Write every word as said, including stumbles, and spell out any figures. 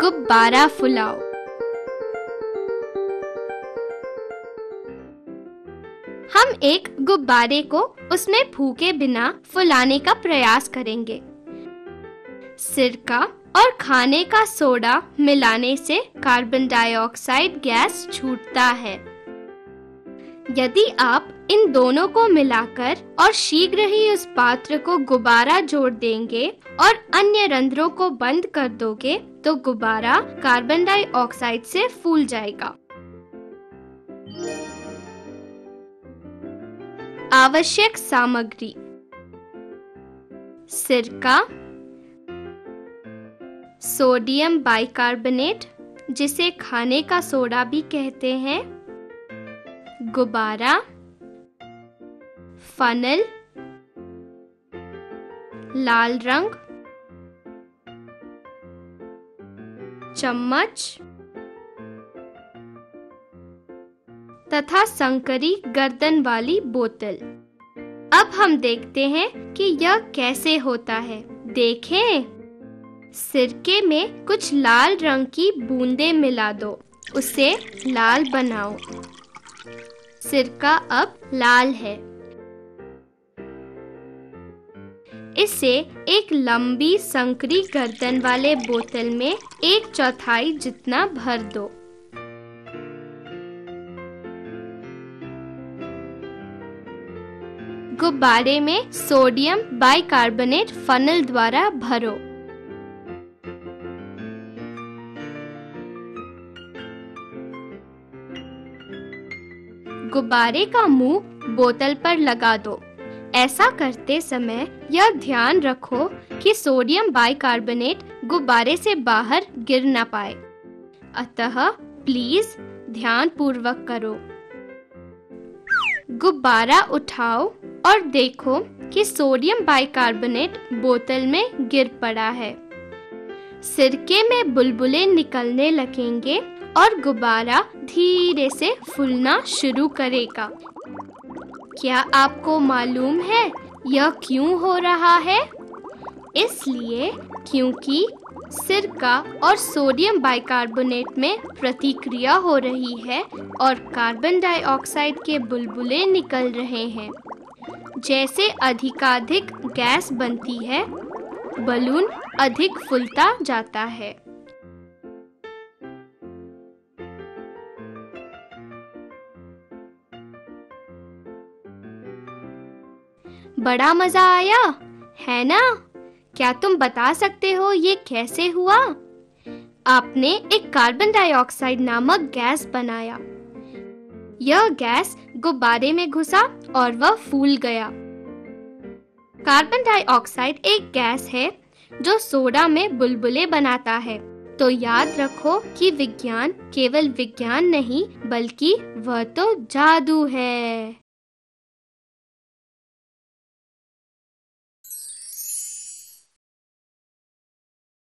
गुब्बारा फुलाओ। हम एक गुब्बारे को उसमें फूके बिना फुलाने का प्रयास करेंगे। सिरका और खाने का सोडा मिलाने से कार्बन डाइऑक्साइड गैस छूटता है। यदि आप इन दोनों को मिलाकर और शीघ्र ही उस पात्र को गुब्बारा जोड़ देंगे और अन्य रंध्रों को बंद कर दोगे तो गुब्बारा कार्बन डाइऑक्साइड से फूल जाएगा। आवश्यक सामग्री: सिरका, सोडियम बाइकार्बोनेट जिसे खाने का सोडा भी कहते हैं, गुब्बारा, फनल, लाल रंग, चम्मच तथा संकरी गर्दन वाली बोतल। अब हम देखते हैं कि यह कैसे होता है। देखें, सिरके में कुछ लाल रंग की बूंदें मिला दो, उसे लाल बनाओ। सिरका अब लाल है। इसे एक लंबी संकरी गर्दन वाले बोतल में एक चौथाई जितना भर दो। गुब्बारे में सोडियम बाइकार्बोनेट फनल द्वारा भरो। गुब्बारे का मुंह बोतल पर लगा दो। ऐसा करते समय यह ध्यान रखो कि सोडियम बाइकार्बोनेट गुब्बारे से बाहर गिर न पाए, अतः प्लीज ध्यान पूर्वक करो। गुब्बारा उठाओ और देखो कि सोडियम बाइकार्बोनेट बोतल में गिर पड़ा है। सिरके में बुलबुले निकलने लगेंगे और गुब्बारा धीरे से फूलना शुरू करेगा। क्या आपको मालूम है यह क्यों हो रहा है? इसलिए क्योंकि सिरका और सोडियम बाइकार्बोनेट में प्रतिक्रिया हो रही है और कार्बन डाइऑक्साइड के बुलबुले निकल रहे हैं। जैसे अधिकाधिक गैस बनती है, बलून अधिक फूलता जाता है। बड़ा मजा आया, है ना? क्या तुम बता सकते हो ये कैसे हुआ? आपने एक कार्बन डाइऑक्साइड नामक गैस बनाया। यह गैस गुब्बारे में घुसा और वह फूल गया। कार्बन डाइऑक्साइड एक गैस है जो सोडा में बुलबुले बनाता है। तो याद रखो कि विज्ञान केवल विज्ञान नहीं बल्कि वह तो जादू है।